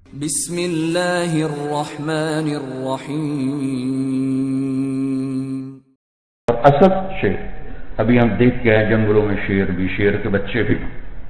بسم اللہ الرحمن الرحیم۔ اور اسد شیر، ابھی ہم دیکھ کے آئے جنگلوں میں شیر بھی، شیر کے بچے بھی،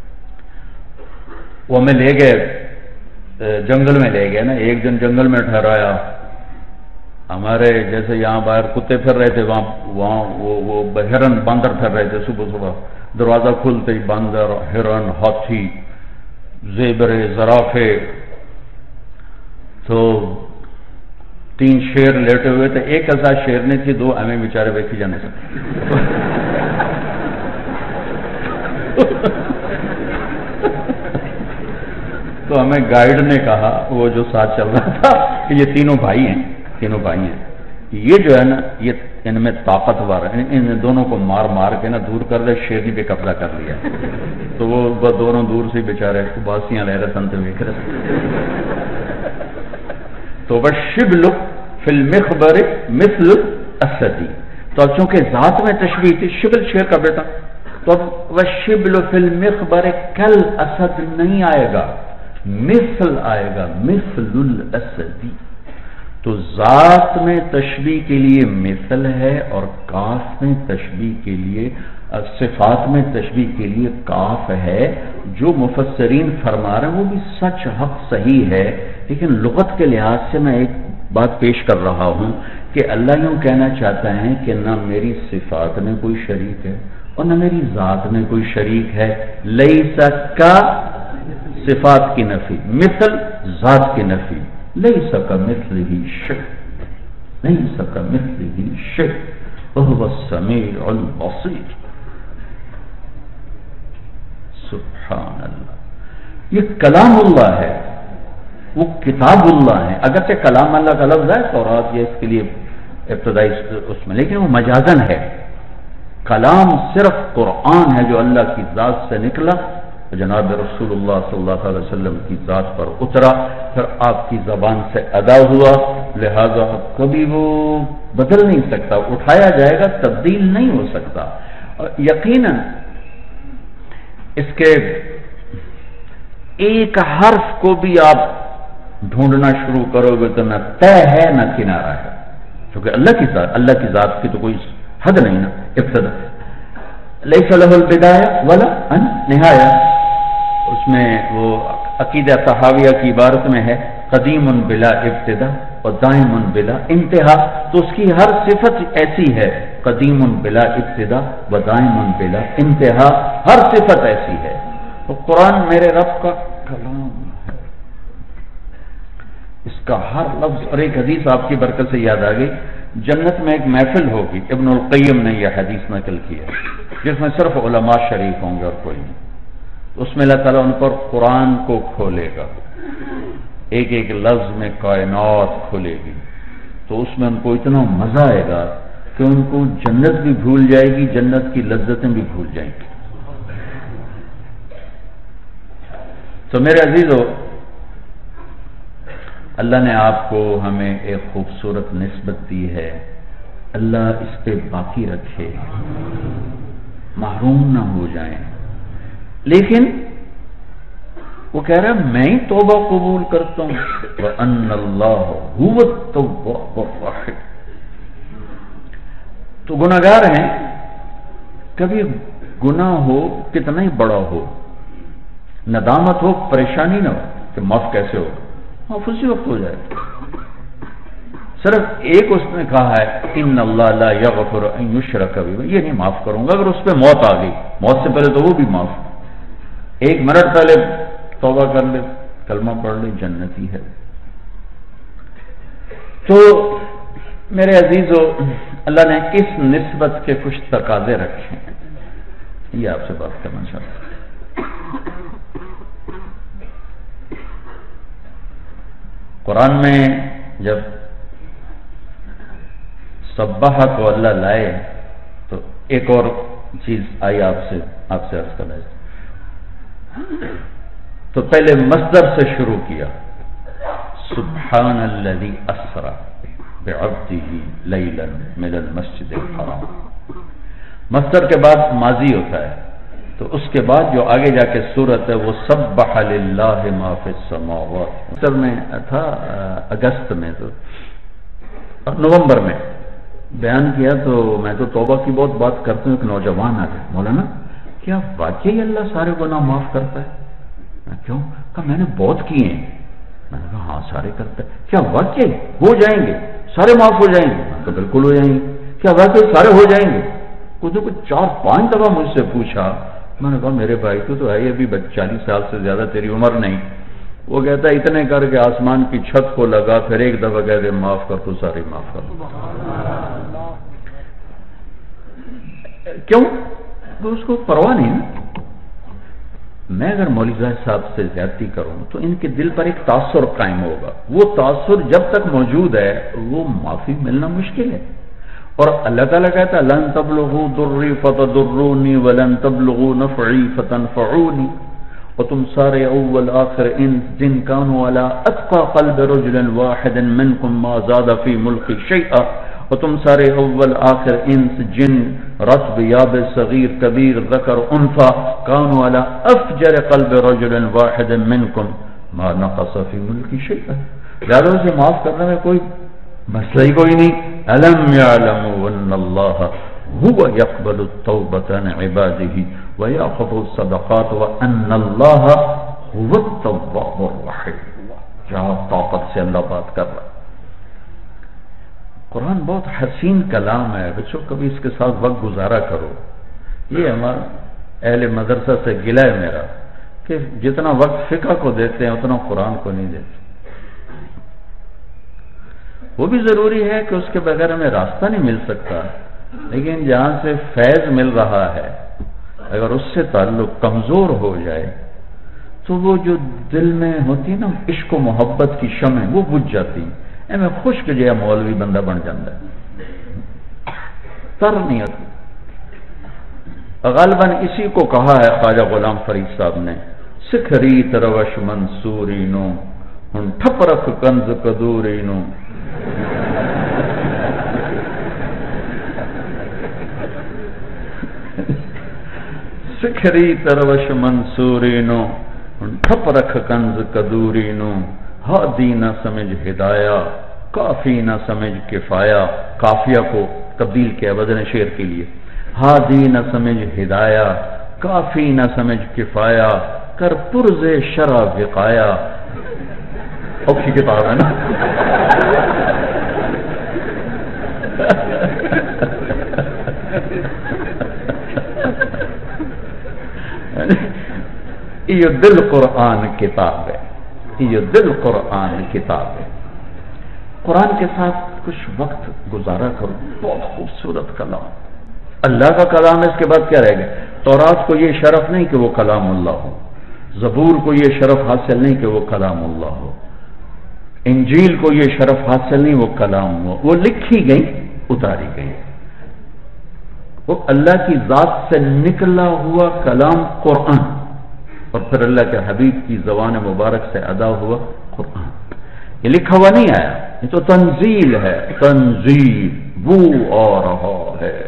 وہ ہمیں لے گئے جنگل میں لے گئے نا، ایک دن جنگل میں ٹھہرایا، ہمارے جیسے یہاں باہر کتے پھر رہے تھے، وہاں وہ ہرن باندر پھر رہے تھے، صبح صبح دروازہ کھلتے ہی باندر، ہرن، ہاتھی، زیبرے، زرافے، تو 3 شیر لیٹے ہوئے تھے، ایک ایسا شیر نہیں تھی، 2 ہمیں بیچارے ویکھی جانے سکتے۔ تو ہمیں گائیڈ نے کہا، وہ جو ساتھ چل رہا تھا، کہ یہ تینوں بھائی ہیں، یہ جو ہے نا، یہ ان میں طاقتور ہے، ان دونوں کو مار مار کے نا دور کر دے، شیرنی پہ قبضہ کر لیا۔ تو وہ دونوں دور سے بیچارے باسیاں لے رہے سنتے ویکھ رہے۔ تو وَالشِّبْلُ فِي الْمِخْبَرِ مِثْلُ الْأَسَدِ، تو اب چونکہ ذات میں تشبیہ تھی، شبل شیر کا بیٹا، تو اب وَالشِّبْلُ فِي الْمِخْبَرِ كَالْأَسَدِ نہیں آئے گا، مثل آئے گا، مثل الاسد۔ تو ذات میں تشبیہ کے لیے مثل ہے، اور کاف میں تشبیہ کے لیے، صفات میں تشبیہ کے لیے کاف ہے۔ جو مفسرین فرما رہے ہیں وہ بھی سچ، حق، صحیح ہے، لیکن لغت کے لحاظ سے میں ایک بات پیش کر رہا ہوں کہ اللہ یوں کہنا چاہتا ہے کہ نہ میری صفات میں کوئی شریک ہے اور نہ میری ذات میں کوئی شریک ہے۔ لیس کا صفات کی نفی، مثل ذات کی نفی، لیس کمثلہ شیء، لیس کمثلہ شیء وہو السمیع البصیر۔ سبحان اللہ، یہ کلام اللہ ہے، وہ کتاب اللہ ہے، اگرچہ کلام اللہ کا لفظ ہے تورات، یہ اس کے لیے ابتدائی اس میں، لیکن وہ مجازن ہے۔ کلام صرف قرآن ہے جو اللہ کی ذات سے نکلا، جناب رسول اللہ صلی اللہ علیہ وسلم کی ذات پر اترا، پھر آپ کی زبان سے ادا ہوا، لہذا کبھی وہ بدل نہیں سکتا، اٹھایا جائے گا، تبدیل نہیں ہو سکتا۔ یقیناً اس کے ایک حرف کو بھی آپ ڈھونڈنا شروع کرو گے تو نہ طے ہے نہ کنارہ ہے، کیونکہ اللہ کی ذات کی تو کوئی حد نہیں نا، ابتدا لیس لہ البدایہ ولا النہایہ۔ اس میں وہ عقیدہ طحاویہ کی عبارت میں ہے قدیم بلا ابتدا اور دائم بلا انتہا، تو اس کی ہر صفت ایسی ہے، قدیم بلا ابتدا و دائم بلا انتہا، ہر صفت ایسی ہے۔ تو قرآن میرے رب کا کلام ہے، اس کا ہر لفظ۔ اور ایک حدیث آپ کی برکت سے یاد آ گئی، جنت میں ایک محفل ہوگی، ابن القیم نے یہ حدیث نقل کی ہے، جس میں صرف علماء شریف ہوں گے اور کوئی نہیں۔ اس میں اللہ تعالیٰ ان پر قرآن کو کھولے گا، ایک ایک لفظ میں کائنات کھلے گی، تو اس میں ان کو اتنا مزہ آئے گا کہ ان کو جنت بھی بھول جائے گی، جنت کی لذتیں بھی بھول جائیں گی۔ تو میرے عزیزو، اللہ نے آپ کو ہمیں ایک خوبصورت نسبت دی ہے، اللہ اس پہ باقی رکھے، محروم نہ ہو جائیں۔ لیکن وہ کہہ رہا ہے میں ہی توبہ قبول کرتا ہوں، وَأَنَّ اللَّهَ هُوَ التَّوَّابُ الرَّحِيمُ۔ تو گناہگار ہیں، کبھی گناہ ہو کتنا ہی بڑا ہو، ندامت ہو، پریشانی نہ ہو کہ معاف کیسے ہو، معاف اسی وقت ہو جائے۔ صرف ایک اس نے کہا ہے ان اللہ لا یغفر ان یشرک بہ، یہ نہیں معاف کروں گا اگر اس پہ موت آ گئی، موت سے پہلے تو وہ بھی معاف، 1 منٹ پہلے توبہ کر لے، کلمہ پڑھ لے، جنتی ہے۔ تو میرے عزیزو، اللہ نے اس نسبت کے کچھ تقاضے رکھے ہیں، یہ آپ سے بات کرنا چاہتا ہوں۔ قرآن میں جب سبحہ کو اللہ لائے تو ایک اور چیز آئی آپ سے عرض کرنا ہے، تو پہلے مصدر سے شروع کیا، سبحان الذی اسری بعبدہ لیلا من المسجد الحرام۔ مصدر کے بعد ماضی ہوتا ہے، تو اس کے بعد جو آگے جا کے صورت ہے وہ سبح للہ ما فی السماوات میں تھا، اگست میں تو نومبر میں بیان کیا، تو میں تو توبہ کی بہت بات کرتا ہوں. ایک نوجوان آ گئے، مولانا کیا واقعی اللہ سارے گناہ معاف کرتا ہے؟ میں کیوں؟ کہا میں نے بہت کیے ہیں. میں نے کہا ہاں سارے کرتا ہے. کیا واقعی ہو جائیں گے سارے معاف ہو جائیں گے؟ میں کہا بالکل ہو جائیں گے. کیا واقعی سارے ہو جائیں گے؟ کچھ 4-5 دفعہ مجھ سے پوچھا. میں نے کہا میرے بھائی تو ہے ابھی 40 سال سے زیادہ تیری عمر نہیں. وہ کہتا ہے اتنے کر کے آسمان کی چھت کو لگا، پھر ایک دفعہ کہتے معاف کر تو سارے معاف کر. کیوں؟ تو اس کو پرواہ نہیں نا. میں اگر مولوی صاحب سے زیادتی کروں تو ان کے دل پر ایک تاثر قائم ہوگا. وہ تاثر جب تک موجود ہے وہ معافی ملنا مشکل ہے. اور اللہ تعالیٰ کہتا ہے لن تبلغوا ضری فتضرونی ولن تبلغوا نفعی فتنفعونی. اور تم سارے اول آخر انس جن کانوا علی اتقى قلب رجل واحد منکم ما زاد فی ملک شیئا. اور تم سارے اول آخر انس جن رطب یابس صغیر کبیر ذکر انثى کانوا علی افجر قلب رجل واحد منکم ما نقص فی ملک شیئا. یارو سے معاف کرنے میں کوئی مسئلہ ہی کوئی نہیں. الم یعلموا ان اللہ هو يقبل التوبة عن عباده ويأخذ الصدقات وأن الله هو التواب الرحيم. کیا طاقت سے اللہ بات کر رہا ہے. قرآن بہت حسین کلام ہے بچوں، کبھی اس کے ساتھ وقت گزارا کرو. یہ ہمارا اہل مدرسہ سے گلہ ہے میرا کہ جتنا وقت فقہ کو دیتے ہیں اتنا قرآن کو نہیں دیتے. وہ بھی ضروری ہے کہ اس کے بغیر ہمیں راستہ نہیں مل سکتا، لیکن جہاں سے فیض مل رہا ہے اگر اس سے تعلق کمزور ہو جائے تو وہ جو دل میں ہوتی نا عشق و محبت کی شمع وہ بجھ جاتی. میں خشک جیا مولوی بندہ بن جاتا ہے، تر نہیں ہوتی. غالباً اسی کو کہا ہے خواجہ غلام فرید صاحب نے، سکھری تروش منصوری نو ہن ٹھپ رکھ کنز کدوری نو. سکھری تروش منصوری نو ٹھپ رکھ کنز کدوری نو. ہادی نہ سمجھ ہدایہ کافی نہ سمجھ کفایہ. کافیہ کو تبدیل کیا وزن شعر کے لیے. ہادی نہ سمجھ ہدایہ کافی نہ سمجھ کفایہ کر پرز شرع وقایا. اوکھی کتاب ہے نا. یہ دل قرآن کتاب ہے، یہ دل قرآن کتاب ہے. قرآن کے ساتھ کچھ وقت گزارا کرو. بہت خوبصورت کلام، اللہ کا کلام ہے. اس کے بعد کیا رہے گا؟ تورات کو یہ شرف نہیں کہ وہ کلام اللہ ہو، زبور کو یہ شرف حاصل نہیں کہ وہ کلام اللہ ہو، انجیل کو یہ شرف حاصل نہیں وہ کلام ہو. وہ لکھی گئی اتاری گئی. وہ اللہ کی ذات سے نکلا ہوا کلام قرآن، اور پھر اللہ کے حبیب کی زبان مبارک سے ادا ہوا قرآن. یہ لکھا ہوا نہیں آیا، یہ تو تنزیل ہے. تنزیل وہ آ رہا ہے،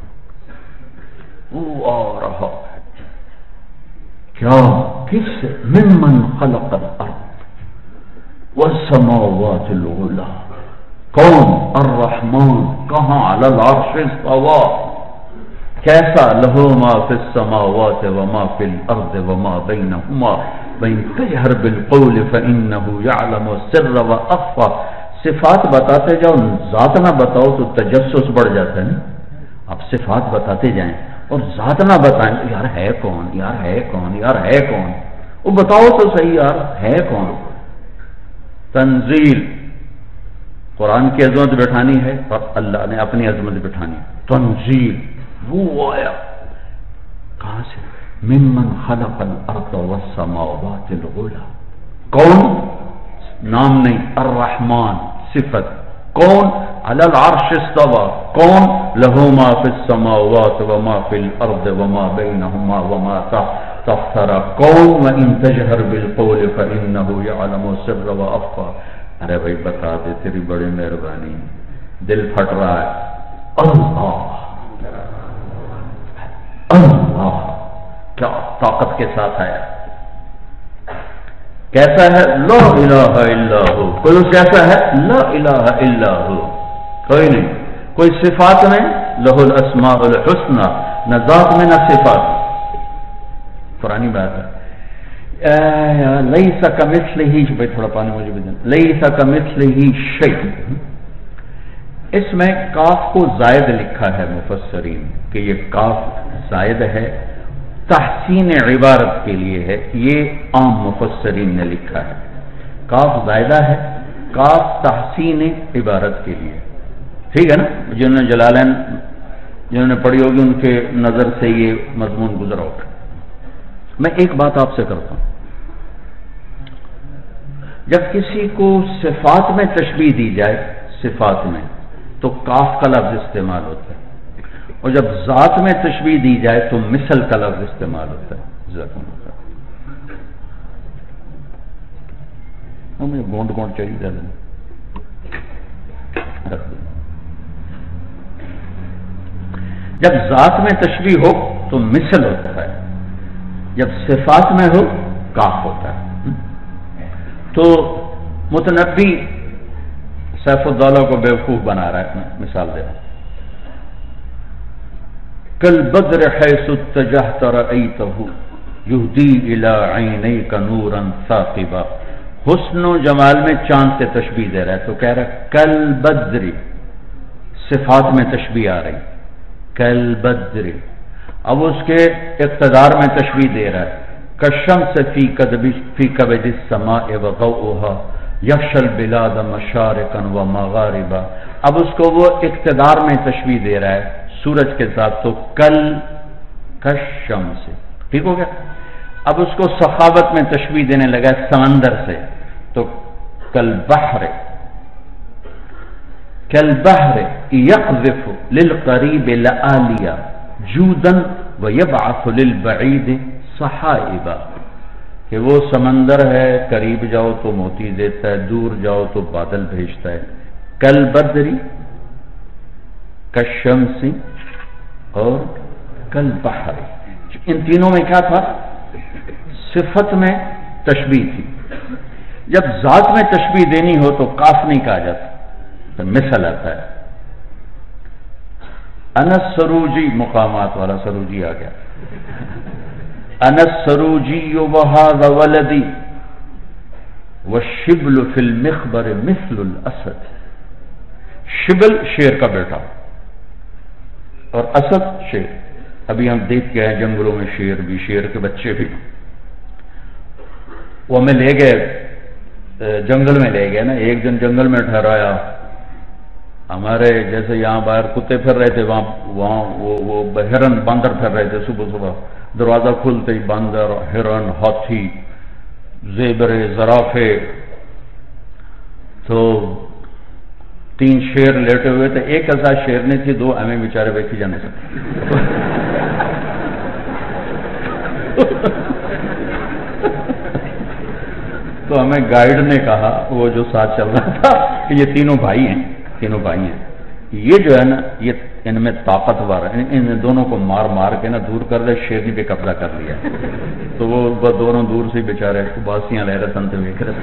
وہ آ رہا ہے. کیا؟ کس سے؟ ممن خلق الارض والسماوات العلی. کون؟ الرحمن. کہاں؟ علی العرش استوى. کیسا؟ لہو ما فی السماوات وما فی الارض وما بینہما وان تجہر بالقول فانہ یعلم السر واخفی. صفات بتاتے جاؤ، ذات نہ بتاؤ تو تجسس بڑھ جاتا ہے. آپ صفات بتاتے جائیں اور ذات نہ بتائیں تو یار ہے کون، یار ہے کون، یار ہے کون. وہ بتاؤ تو صحیح یار ہے کون. تنزیل قرآن کی عظمت بٹھانی ہے اور اللہ نے اپنی عظمت بٹھانی. تنزیل وہ آیا کہاں سے؟ ممن خلق الارض والسماوات العلی. کون؟ نام نہیں، الرحمن صفت. کون؟ علی العرش استوى. کون؟ لہ ما فی السماوات وما فی الارض وما بینہما وما تحت الثری. کون؟ وان تجہر بالقول فانہ یعلم السر واخفی. ارے بھائی بتا دے، تیری بڑی مہربانی، دل پھٹ رہا ہے. اللہ اللہ کیا طاقت کے ساتھ آیا. کیسا ہے؟ لا الہ الا ہو. کوئی کیسا ہے؟ لا الہ الا ہو. کوئی نہیں. کوئی صفات میں لہ الاسماء الحسنى، نہ ذات میں نہ صفات. پرانی بات ہے. لیس کمثلہ، بھائی تھوڑا پانی مجھے بھی دینا. لیس کمثلہ شیء. اس میں کاف کو زائد لکھا ہے مفسرین کہ یہ کاف زائد ہے، تحسین عبارت کے لیے ہے. یہ عام مفسرین نے لکھا ہے. کاف زائدہ ہے، کاف تحسین عبارت کے لیے. ٹھیک ہے نا؟ جنہوں نے جلالین جنہوں نے پڑھی ہوگی ان کے نظر سے یہ مضمون گزرا ہوگا. میں ایک بات آپ سے کرتا ہوں. جب کسی کو صفات میں تشبیہ دی جائے، صفات میں، تو کاف کا لفظ استعمال ہوتا ہے، اور جب ذات میں تشبیہ دی جائے تو مثل کا لفظ استعمال ہوتا ہے. ہمیں گونڈ گونڈ چاہیے زیادہ رکھ دیں. جب ذات میں تشبیہ ہو تو مثل ہوتا ہے، جب صفات میں ہو کاف ہوتا ہے. تو متنبی سیف الدولہ کو بیوقوف بنا رہا ہے. مثال دے رہا ہوں. کالبدر حیث اتجہت رأیتہ یہدی الی عینیک نورا ثاقبا. حسن و جمال میں چاند سے تشبیہ دے رہا ہے تو کہہ رہا ہے کالبدر. صفات میں تشبیہ آ رہی کالبدر. اب اس کے اقتدار میں تشبیہ دے رہا ہے کالشمس فی کبد السماء وضوءها یغشی البلاد مشارقا ومغاربا. اب اس کو وہ اقتدار میں تشبیہ دے رہا ہے سورج کے ساتھ تو کالشمس. ٹھیک ہو گیا؟ اب اس کو سخاوت میں تشبیہ دینے لگا ہے سمندر سے تو کالبحر. کالبحر یقذف للقریب لآلیا جودا ویبعث للبعید صحائبا. کہ وہ سمندر ہے، قریب جاؤ تو موتی دیتا ہے، دور جاؤ تو بادل بھیجتا ہے. کالبدری، کالشمس اور کالبحر. ان تینوں میں کیا تھا؟ صفت میں تشبیہ تھی. جب ذات میں تشبیہ دینی ہو تو کاف نہیں کہا جاتا، تو مثل آتا ہے. انس سروجی، مقامات والا سروجی آ گیا. انس سروجی وہذا ولدی والشبل فی المخبر مثل الاسد. شبل شیر کا بیٹا اور اسد شیر. ابھی ہم دیکھ کے آئے جنگلوں میں شیر بھی، شیر کے بچے بھی. وہ ہمیں لے گئے جنگل میں لے گئے نا. ایک دن جنگل میں ٹھہرایا. ہمارے جیسے یہاں باہر کتے پھر رہے تھے، وہاں وہ ہرن باندر پھر رہے تھے. صبح صبح دروازہ کھلتے ہی باندر، ہرن، ہاتھی، زیبر، زرافے. تو 3 شیر لیٹے ہوئے تھے. ایک ایسا شیر نہیں تھی، 2 ہمیں بیچارے بیٹھی جانے سکتے. تو ہمیں گائیڈ نے کہا، وہ جو ساتھ چل رہا تھا، کہ یہ تینوں بھائی ہیں. یہ جو ہے نا، یہ ان میں طاقتور ہے. ان دونوں کو مار مار کے نا دور کر دے. شیرنی پہ قبضہ کر لیا. تو وہ دونوں دور سے بیچارے باسیاں لے رہے سنتے دیکھ رہے.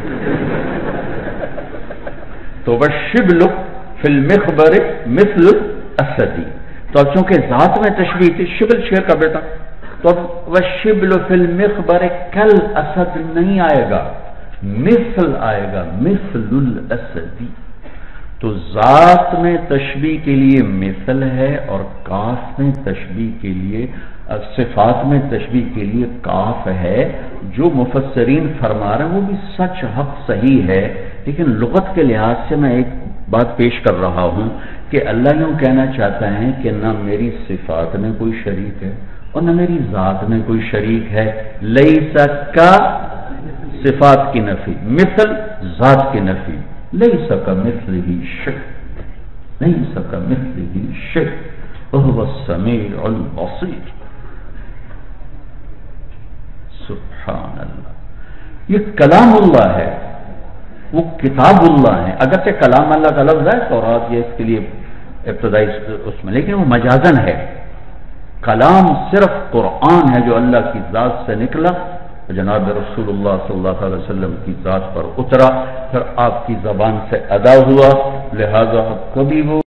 تو والشبل فی المخبر مثل الاسد. تو اب چونکہ ذات میں تشبیہ تھی، شبل شیر کا بیٹا، تو اب والشبل فی المخبر کالاسد نہیں آئے گا، مثل آئے گا، مثل الاسد. تو ذات میں تشبیہ کے لیے مثل ہے اور کاف میں تشبیہ کے لیے، صفات میں تشبیہ کے لیے کاف ہے. جو مفسرین فرما رہے ہیں وہ بھی سچ، حق، صحیح ہے. لیکن لغت کے لحاظ سے میں ایک بات پیش کر رہا ہوں کہ اللہ یوں کہنا چاہتا ہے کہ نہ میری صفات میں کوئی شریک ہے اور نہ میری ذات میں کوئی شریک ہے. لیس کا صفات کی نفی، مثل ذات کی نفی. لیس کمثلہ شیء، لیس کمثلہ شیء وہو السمیع البصیر. سبحان اللہ. یہ کلام اللہ ہے، وہ کتاب اللہ ہے. اگرچہ کلام اللہ کا لفظ ہے تورات، یہ اس کے لیے ابتدائی اس میں، لیکن وہ مجازن ہے. کلام صرف قرآن ہے جو اللہ کی ذات سے نکلا، جناب رسول اللہ صلی اللہ علیہ وسلم کی ذات پر اترا، پھر آپ کی زبان سے ادا ہوا، لہذا کبھی وہ